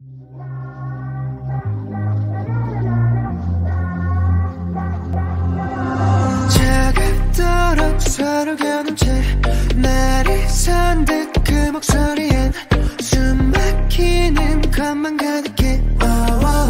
차갑도록 서로 겨눈 채 날이 선 듯 그 목소리엔 숨 막히는 것만 가득해.